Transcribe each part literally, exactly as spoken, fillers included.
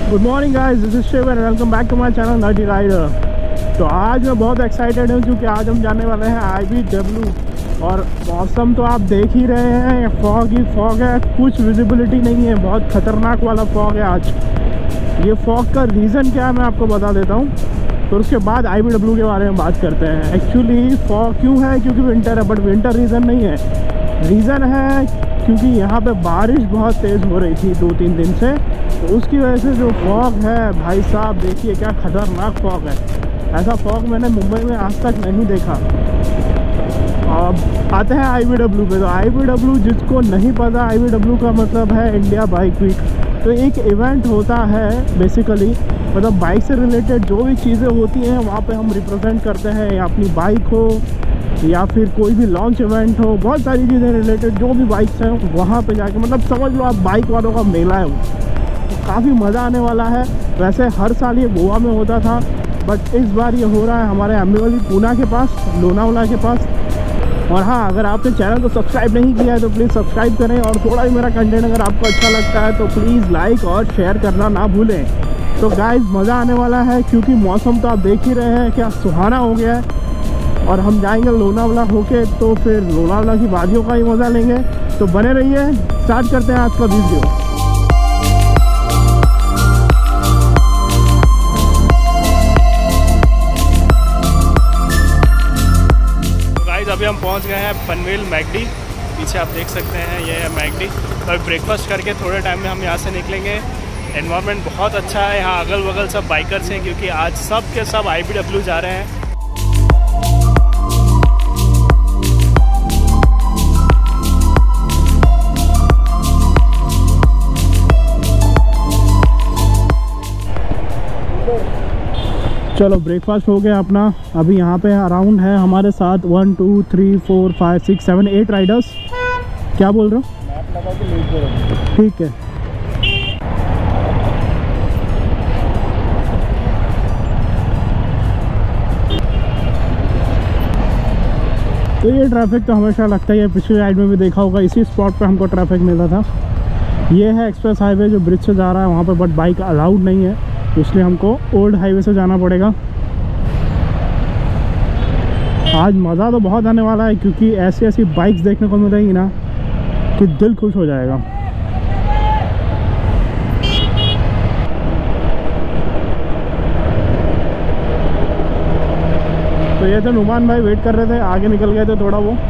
Good morning guys, this is Shiv and welcome back to my channel nutty rider. तो आज मैं बहुत excited हूँ क्योंकि आज हम जाने वाले हैं आई बी डब्ल्यू। और मौसम तो आप देख ही रहे हैं, फॉग ही फॉग है, कुछ विजिबिलिटी नहीं है, बहुत ख़तरनाक वाला फॉग है आज। ये फॉग का रीज़न क्या है मैं आपको बता देता हूँ, तो उसके बाद आई बी डब्ल्यू के बारे में बात करते हैं। एक्चुअली फॉग क्यों है? क्योंकि विंटर है, बट विंटर रीज़न नहीं है। रीज़न है क्योंकि यहाँ पे बारिश बहुत तेज़ हो रही थी दो तीन दिन से, तो उसकी वजह से जो फॉग है भाई साहब, देखिए क्या ख़तरनाक फॉग है। ऐसा फॉग मैंने मुंबई में आज तक नहीं देखा। अब आते हैं आई बी डब्ल्यू पे। तो आई बी डब्ल्यू जिसको नहीं पता, आई बी डब्ल्यू का मतलब है इंडिया बाइक वीक। तो एक इवेंट होता है बेसिकली, मतलब बाइक से रिलेटेड जो भी चीज़ें होती हैं वहाँ पे हम रिप्रेजेंट करते हैं, या अपनी बाइक हो या फिर कोई भी लॉन्च इवेंट हो, बहुत सारी चीज़ें रिलेटेड जो भी बाइक्स हैं वहाँ पे जाके, मतलब समझ लो आप बाइक वालों का मेला है वो। तो काफ़ी मज़ा आने वाला है। वैसे हर साल ये गोवा में होता था, बट इस बार ये हो रहा है हमारे अम्बिवली पूना के पास, लोनावाला के पास। और हाँ, अगर आपने चैनल को सब्सक्राइब नहीं किया है तो प्लीज़ सब्सक्राइब करें, और थोड़ा भी मेरा कंटेंट अगर आपको अच्छा लगता है तो प्लीज़ लाइक और शेयर करना ना भूलें। तो गाइस मज़ा आने वाला है क्योंकि मौसम तो आप देख ही रहे हैं क्या सुहाना हो गया है। और हम जाएंगे लोनावाला होके, तो फिर लोनावाला की वादियों का ही मज़ा लेंगे। तो बने रहिए, स्टार्ट करते हैं आज का वीडियो। अभी हम पहुंच गए हैं पनवेल मैकडी। पीछे आप देख सकते हैं ये है मैकडी। और ब्रेकफास्ट करके थोड़े टाइम में हम यहाँ से निकलेंगे। एनवायरनमेंट बहुत अच्छा है यहाँ, अगल बगल सब बाइकर्स हैं क्योंकि आज सब के सब आई बी डब्ल्यू जा रहे हैं। चलो ब्रेकफास्ट हो गया अपना। अभी यहाँ पे अराउंड है हमारे साथ one two three four five six seven eight riders. क्या बोल रहे हो? ठीक है। तो ये ट्रैफिक तो हमेशा लगता ही है, पिछली राइड में भी देखा होगा, इसी स्पॉट पे हमको ट्रैफिक मिला था। ये है एक्सप्रेस हाईवे जो ब्रिज से जा रहा है वहाँ पे, बट बाइक अलाउड नहीं है, इसलिए हमको ओल्ड हाईवे से जाना पड़ेगा। आज मज़ा तो बहुत आने वाला है क्योंकि ऐसी ऐसी बाइक्स देखने को मिलेगी ना कि दिल खुश हो जाएगा। तो ये तो नुमान भाई वेट कर रहे थे, आगे निकल गए थे थोड़ा वो।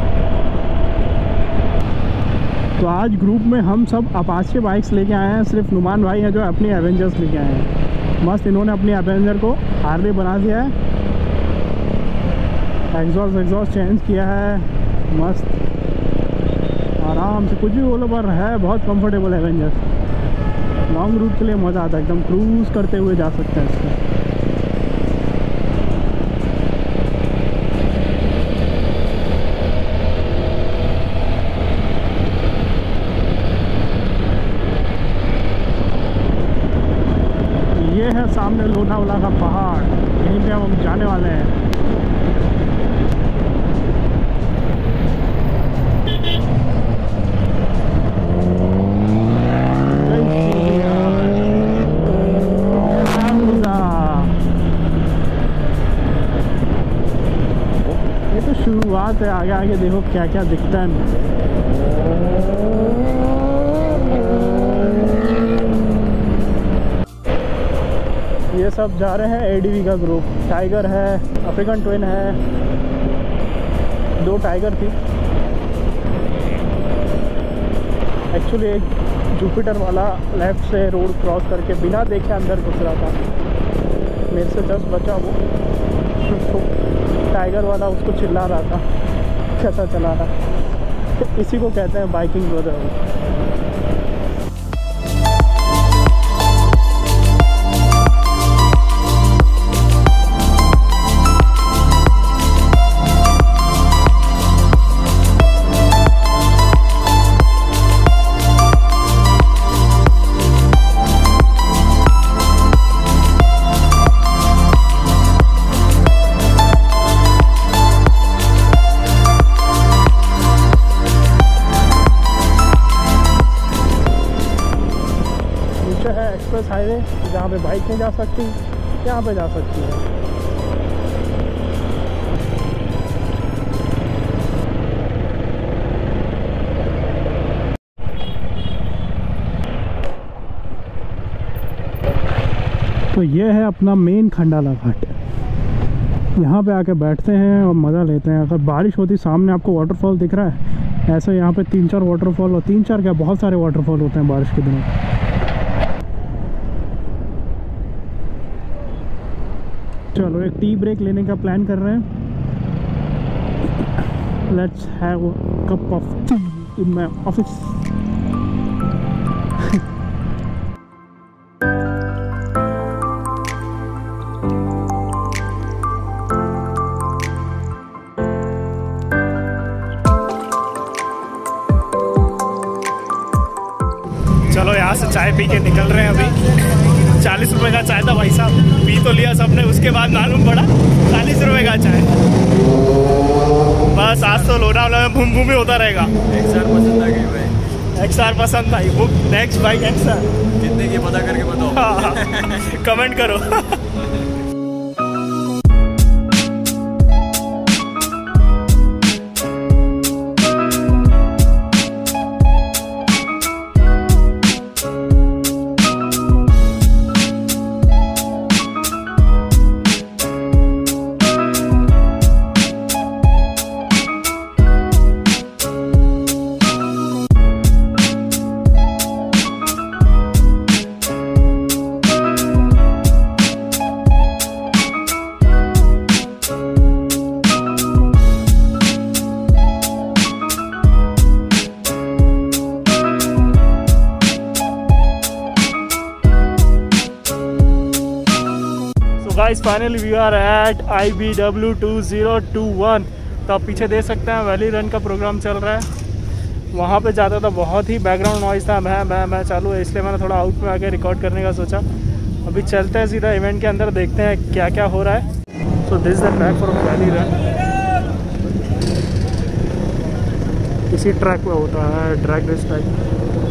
तो आज ग्रुप में हम सब अपाचे बाइक्स लेके आए हैं, सिर्फ नुमान भाई हैं जो अपनी एवेंजर्स लेके आए हैं। मस्त इन्होंने अपनी एवेंजर को हार्ले बना दिया है, एग्जॉस्ट एग्जॉस्ट चेंज किया है, मस्त आराम से कुछ भी बोलो पर है बहुत कंफर्टेबल एवेंजर। लॉन्ग रूट के लिए मज़ा आता है, एकदम क्रूज़ करते हुए जा सकते हैं इसमें। ये है सामने लोनावाला का पहाड़, यहीं पे हम जाने वाले हैं। ये तो शुरुआत है, आगे आगे देखो क्या क्या दिखता है। ये सब जा रहे हैं ए डी वी का ग्रुप। टाइगर है, अफ्रीकन ट्विन है, दो टाइगर थी। एक्चुअली एक जुपिटर वाला लेफ़्ट से रोड क्रॉस करके बिना देखे अंदर घुस रहा था, मेरे से जस्ट बचा वो। तो टाइगर वाला उसको चिल्ला रहा था, कैसा चला रहा। तो इसी को कहते हैं बाइकिंग ब्रदर। एक्सप्रेस हाईवे, जहाँ पे बाइक नहीं जा सकती, यहाँ पे जा सकती है। तो ये है अपना मेन खंडाला घाट। यहाँ पे आके बैठते हैं और मज़ा लेते हैं। अगर बारिश होती, सामने आपको वाटरफॉल दिख रहा है, ऐसे यहाँ पे तीन चार वाटरफॉल, और तीन चार क्या बहुत सारे वाटरफॉल होते हैं बारिश के दिनों। चलो एक टी ब्रेक लेने का प्लान कर रहे हैं। Let's have a cup of tea in my office. चलो यहाँ से चाय पी के निकल रहे हैं। अभी चालीस रुपए का चाय था भाई साहब, पी तो लिया सबने, उसके बाद मालूम पड़ा चालीस रुपए का चाय। बस आज तो लोनावला में भूम भूम ही होता रहेगा। एक्स आर पसंद आ गई भाई, एक्स आर पसंद आई, book next bike X R. कितने की पता करके बताओ, कमेंट करो। Guys finally we are at I B W two zero two one. तो आप पीछे देख सकते हैं वैली रन का प्रोग्राम चल रहा है। वहाँ पे जाता था, बहुत ही बैकग्राउंड नॉइज़ था, मैं मैं मैं चालू है, इसलिए मैंने थोड़ा आउट में आके रिकॉर्ड करने का सोचा। अभी चलते हैं सीधा इवेंट के अंदर, देखते हैं क्या क्या हो रहा है। So this is the track for valley run. इसी ट्रैक पे होता है ड्रैग रेस टाइप।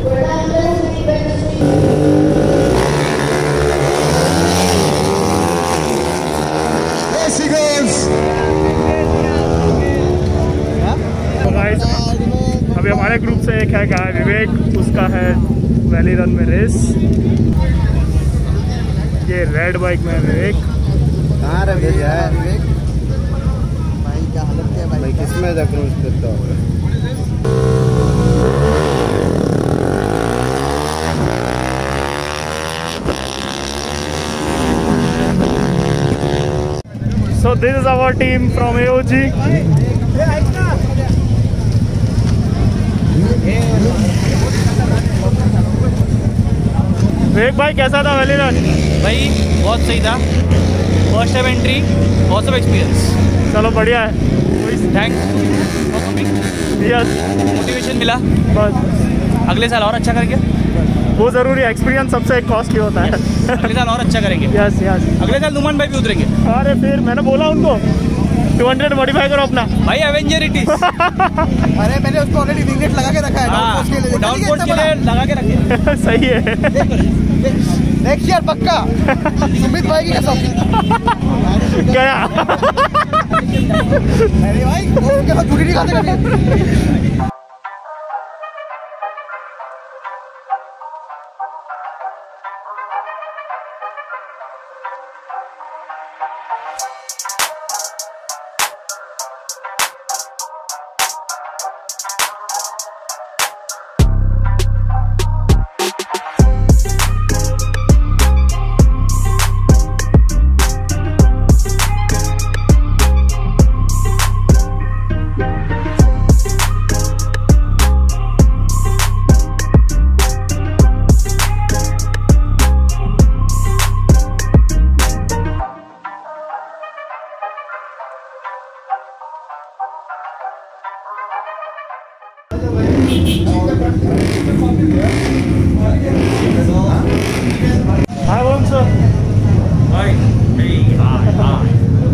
अभी हमारे ग्रुप से एक है क्या विवेक, उसका है वैली रन में रेस। ये रेड बाइक में विवेक। कहाँ रहे विवेक भाई, क्या हालत है भाई, किसमें क्रूज करता होगा। So this is our team from A O G. विवेक भाई कैसा था वैली रन? भाई बहुत सही था, फर्स्ट टाइम एंट्री, बहुत सब एक्सपीरियंस। चलो बढ़िया है, thanks for coming, yes motivation मिला, बस अगले साल और अच्छा करेंगे। वो ज़रूरी है, एक्सपीरियंस सबसे कॉस्टली होता है। अगले साल और अच्छा करेंगे। यस यस अगले साल नुमान भाई भी उतरेंगे। अरे फिर मैंने बोला उनको टू हंड्रेड मॉडिफाई करो अपना भाई, एवेंजर इट इज। अरे मैंने उसको ऑलरेडी विंगलेट लगा के रखा है, डाउनफोर्स के लिए, डाउनफोर्स के लिए लगा के रखे। सही है, नेक्स्ट ईयर पक्का सुमित भाई की कसम। गया। अरे भाई वो उनके साथ छुट्टी नहीं खाते कभी। Hi, Wonsa. Hi. Hey. Hi. Hi.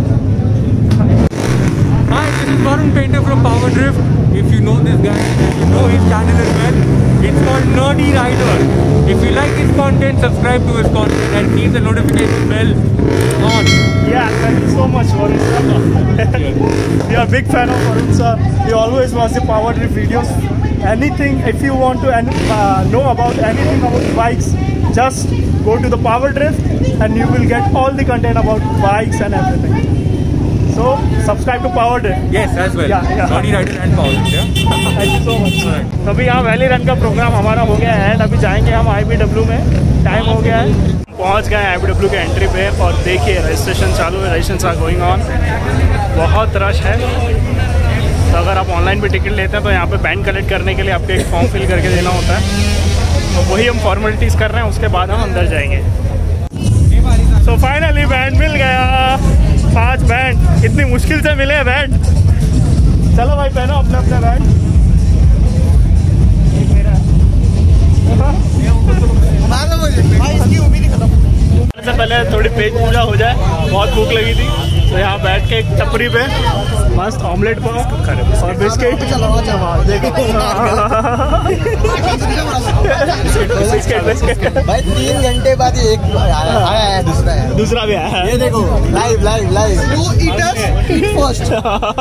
Hi, this is Varun Painter from Power Drift. If you know this guy, you know his channel as well. It's called Nerdy Rider. If you like his content, subscribe to his content and keep the notification bell on. Yeah, thank you so much, Varun sir. We are a big fan of Varun sir. He always watch the power drift videos. Anything, if you want to uh, know about anything about bikes, just go to the power drift and you will get all the content about bikes and everything. So subscribe to power drift. Yes, as well. Yeah, yeah. Lorry Rider and power drift. Yeah. Thank you so much. तो अभी यहाँ valley run का programme हमारा हो गया है and अभी जाएंगे हम आई बी डब्ल्यू में। टाइम हो गया है, पहुँच गए आई बी डब्ल्यू के एंट्री पे और देखिए रजिस्ट्रेशन चालू है, रजिस्ट्रेशन आर गोइंग ऑन। बहुत रश है, तो अगर आप ऑनलाइन भी टिकट लेते हैं तो यहाँ पे बैंड कलेक्ट करने के लिए आपको एक फॉर्म फिल करके देना होता है, तो वही हम फॉर्मेलिटीज़ कर रहे हैं, उसके बाद हम अंदर जाएंगे। सो फाइनली बैंड मिल गया, पाँच बैंड, इतनी मुश्किल से मिले हैं बैंड। चलो भाई पहनो अपने अपने बैंड। से पहले थोड़ी पेट पूजा हो जाए, बहुत भूख लगी थी, तो यहाँ बैठ के एक टपरी पे मस्त ऑमलेट को और बिस्किट बिस्किट बिस्किट भाई तीन घंटे बाद ही एक आया है, दूसरा है दूसरा भी आया है। ये देखो लाइव लाइव लाइव फर्स्ट।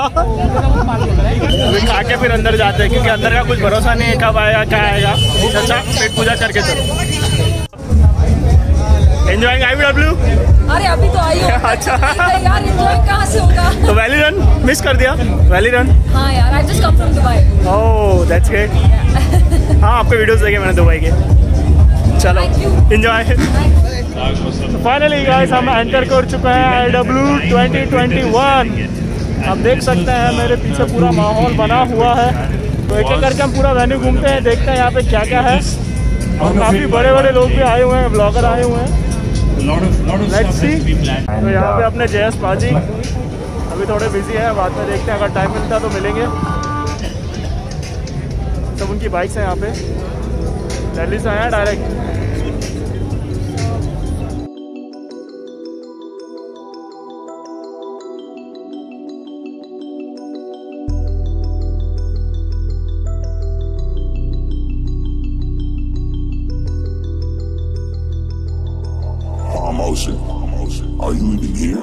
अभी खा के फिर अंदर जाते हैं, क्योंकि अंदर का कुछ भरोसा नहीं है कब आएगा क्या आएगा। अच्छा पेट पूजा करके चलो। Enjoying I B W? अरे अभी तो आई हूँ। अच्छा यार एंजॉय कहाँ से होगा। तो वैली रन मिस कर दिया? वैली रन हाँ यार, I just come from Dubai. Oh that's great. हाँ आपके वीडियोस देखे मैंने दुबई के। चलो एंजॉय। फाइनली गाइस हम एंटर कर चुके हैं I W twenty twenty one. आप देख सकते हैं मेरे पीछे पूरा माहौल बना हुआ है, तो एक एक करके हम पूरा वेन्यू घूमते हैं, देखते हैं यहाँ पे क्या क्या है। और काफ़ी बड़े बड़े लोग भी आए हुए हैं, ब्लॉगर आए हुए हैं। Let's see. तो यहाँ पे अपने जयस पाजी अभी थोड़े बिजी है, बाद में देखते हैं, अगर टाइम मिलता है तो मिलेंगे। सब उनकी बाइक्स हैं यहाँ पे, दिल्ली से आए हैं direct. Motion. Are you even here?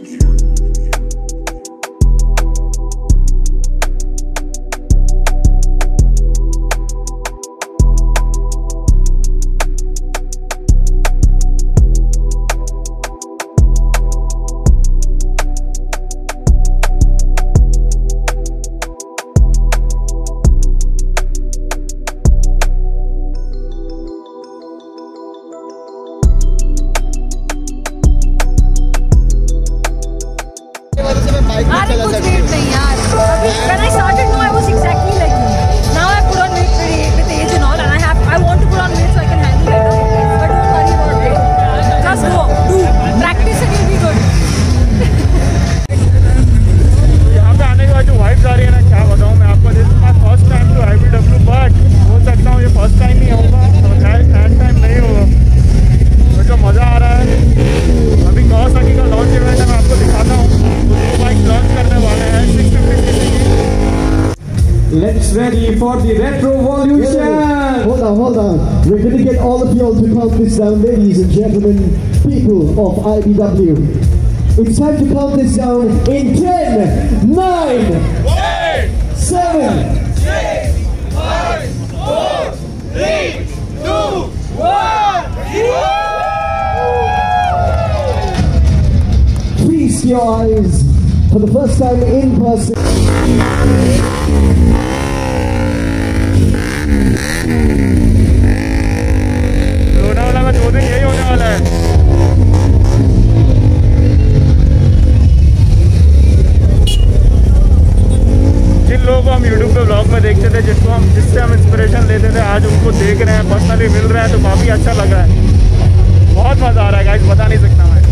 अरे कुछ वेट नहीं यार। When I started, no, I was exactly like you. Now I put on weight with, with age and all, and I have, I want to put on weight so I can handle better. But don't worry about it. Just go, do, practice and you'll be good. यहाँ पे आने के बाद जो vibes आ रही है ना, क्या बताऊँ मैं आपको। This is my first time to I B W, but बोल सकता हूँ ये फर्स्ट टाइम ही होगा और शायद एंड टाइम नहीं होगा। तो जो मज़ा आ रहा है, अभी कावासाकी का लॉन्च इवेंट है, मैं आपको दिखाता हूँ। दो बाइक लॉन्च करने वाले हैं सिक्स फिफ्टी सीसी की। Let's ready for the Retrovolution. Hold on, hold on. We're going to get all of y'all to count this down, ladies and gentlemen, people of I B W. It's time to count this down in ten, nine, eight, seven, six, five, four, three, two, one. Feast your eyes for the first time in person. Lonavala में दो दिन यही होने वाला है। जिन लोगों को हम यूट्यूब पे ब्लॉग में देखते थे, जिसको हम जिससे हम इंस्पिरेशन लेते थे, आज उनको देख रहे हैं, पर्सनली मिल रहे हैं, तो काफ़ी अच्छा लग रहा है। बहुत मज़ा आ रहा है गाइस, बता नहीं सकता मैं।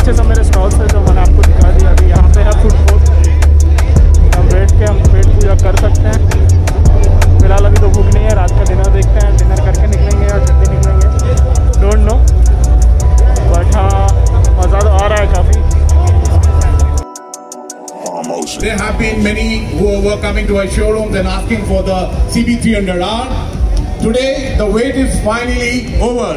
पीछे सब मेरे स्टॉल्स है जो मैंने आपको दिखा दिया। अभी यहाँ पे है फूड कोर्ट, हम बैठ के हम पेट पूजा कर सकते हैं। फिलहाल अभी तो भूख नहीं है, रात का डिनर देखते हैं, डिनर करके निकलेंगे या जल्दी निकलेंगे, डोंट नो, बट हाँ मज़ा तो आ रहा है काफ़ी। There have been many who were coming to our showrooms and asking for the C B three hundred R. Today, the wait is finally over.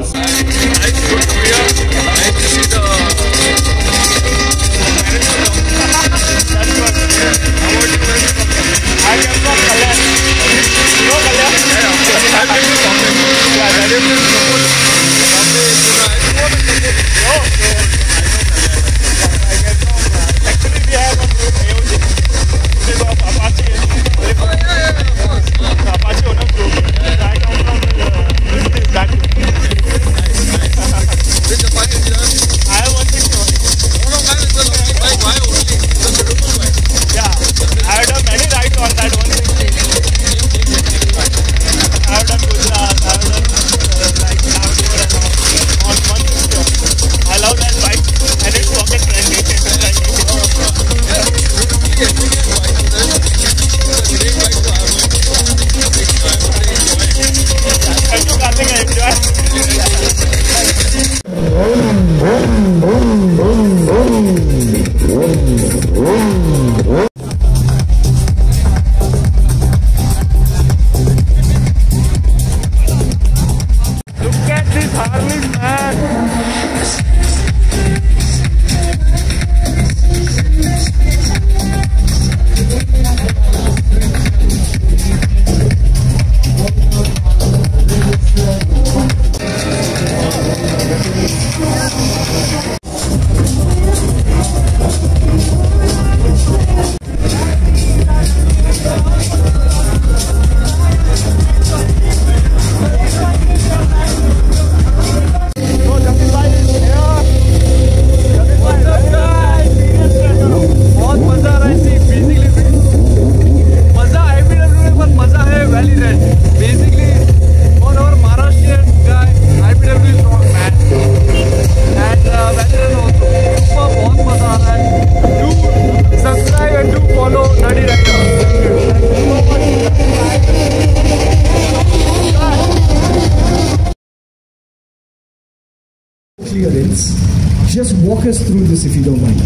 Clearance. Just walk us through this if you don't mind.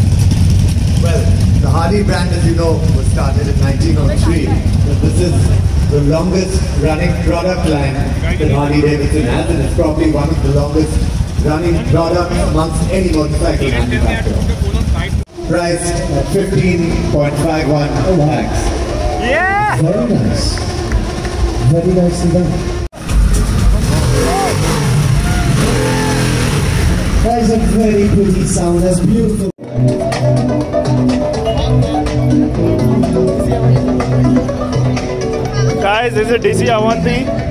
Well, the Harley brand, as you know, was started in nineteen oh three. So this is the longest running product line that Harley Davidson has, and it's probably one of the longest running products amongst any motorcycle manufacturer. Priced at fifteen point five one lakhs. Yeah! Very nice. Very nicely done. That is a very pretty sound. That's beautiful. Guys, this is D C Avanti.